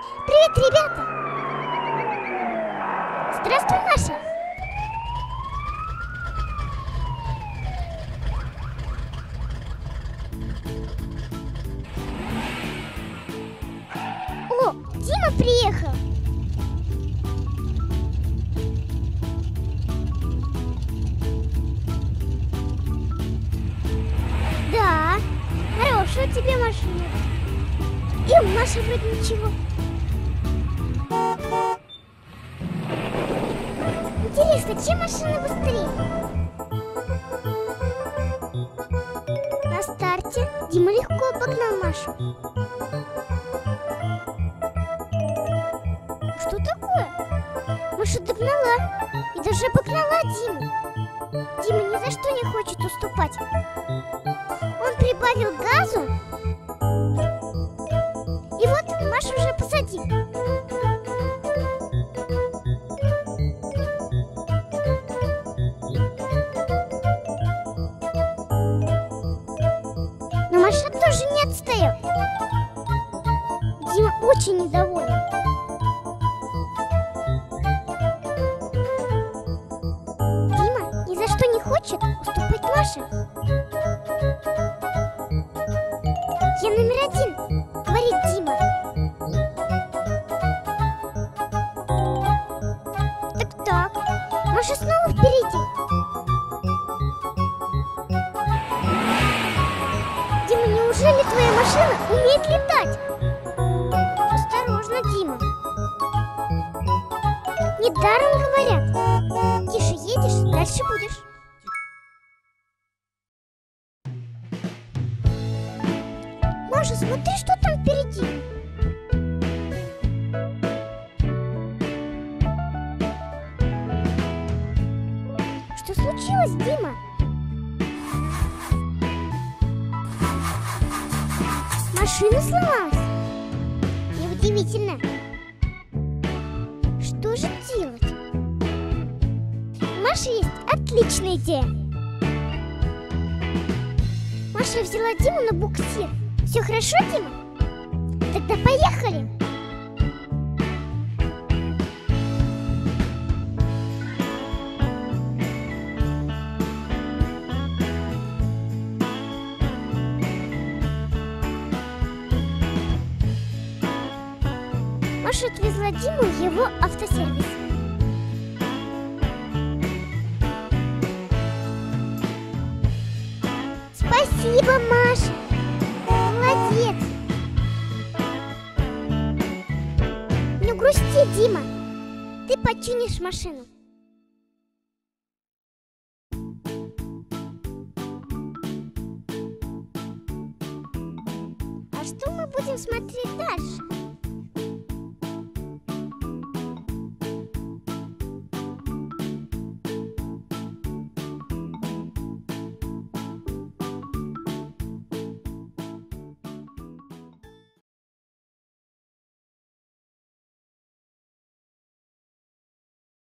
Привет, ребята! Здравствуй, Маша! О, Дима приехал! Да, хорошая у тебя машина. И у Маши вроде ничего. Интересно, чем машина быстрее? На старте Дима легко обогнал Машу. Что такое? Маша догнала и даже обогнала Диму. Дима ни за что не хочет уступать. Он прибавил газу, и вот Маша уже позади. Но Маша тоже не отстоял. Дима очень недоволен. Дима ни за что не хочет уступать Маше. Я номер один, говорит Дима. Так, Маша снова впереди. Дима, неужели твоя машина умеет летать? Осторожно, Дима. Недаром говорят, тише едешь, дальше будешь. Маша, смотри, что там впереди. Что случилось, Дима? Машина сломалась. Неудивительно. Что же делать? У Маши есть отличная идея. Маша взяла Диму на буксир. Все хорошо, Дима? Тогда поехали! Маша отвезла Диму в его автосервис. Спасибо, Маша! Молодец! Не грусти, Дима. Ты починишь машину. А что мы будем смотреть дальше?